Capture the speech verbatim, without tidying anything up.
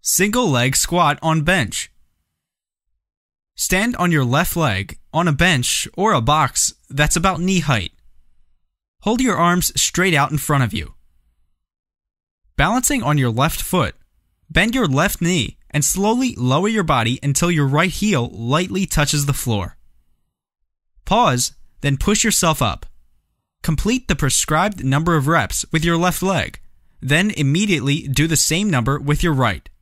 Single leg squat on bench. Stand on your left leg on a bench or a box that's about knee height. Hold your arms straight out in front of you. Balancing on your left foot, bend your left knee and slowly lower your body until your right heel lightly touches the floor. Pause, then push yourself up. Complete the prescribed number of reps with your left leg, then immediately do the same number with your right.